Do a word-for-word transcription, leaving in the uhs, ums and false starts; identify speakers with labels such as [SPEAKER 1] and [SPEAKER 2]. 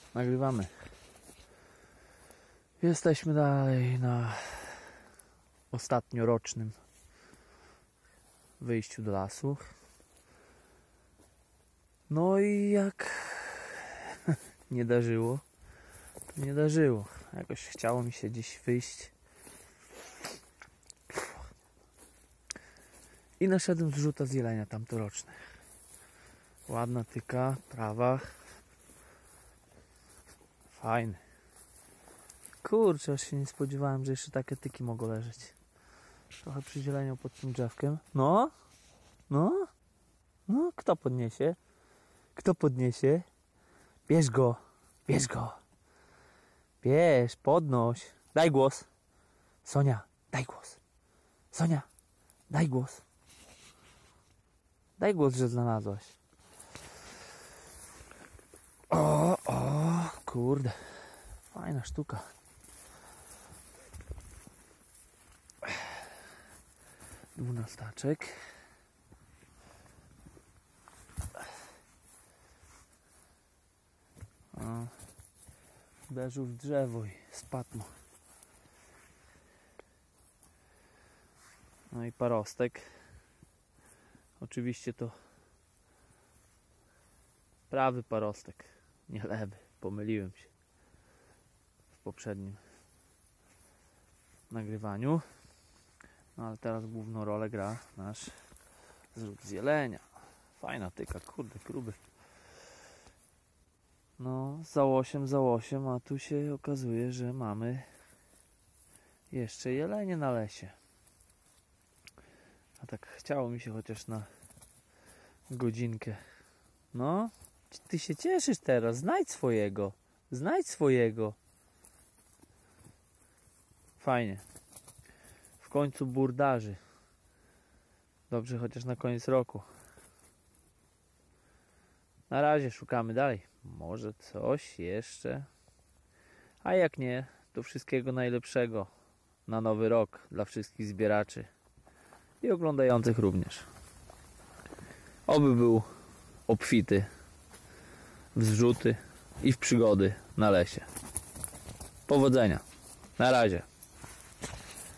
[SPEAKER 1] Nagrywamy. Jesteśmy dalej na ostatniorocznym wyjściu do lasu. No i jak nie darzyło, to nie darzyło. Jakoś chciało mi się gdzieś wyjść. I naszedłem z rzuta z jelenia tamtoroczny. Ładna tyka, prawa. Fajny. Kurczę, aż się nie spodziewałem, że jeszcze takie tyki mogą leżeć. Trochę przyzieleniał pod tym drzewkiem. No? No? No? Kto podniesie? Kto podniesie? Bierz go! Bierz go! Bierz, podnoś! Daj głos! Sonia, daj głos! Sonia, daj głos! Daj głos, że znalazłaś. O, o, kurde. Fajna sztuka. Dwunastaczek. O, uderzył w drzewo i spadł mu. No i parostek. Oczywiście to prawy parostek, nie lewy. Pomyliłem się w poprzednim nagrywaniu. No ale teraz główną rolę gra nasz zrzut z jelenia. Fajna tyka, kurde, gruby. No, za osiem, za osiem, a tu się okazuje, że mamy jeszcze jelenie na lesie. A tak chciało mi się chociaż na godzinkę. No, ty się cieszysz teraz, znajdź swojego, znajdź swojego. Fajnie. W końcu burdarzy. Dobrze, chociaż na koniec roku. Na razie szukamy dalej. Może coś jeszcze. A jak nie, to wszystkiego najlepszego na nowy rok dla wszystkich zbieraczy i oglądających również. Oby był obfity w zrzuty i w przygody na lesie. Powodzenia. Na razie.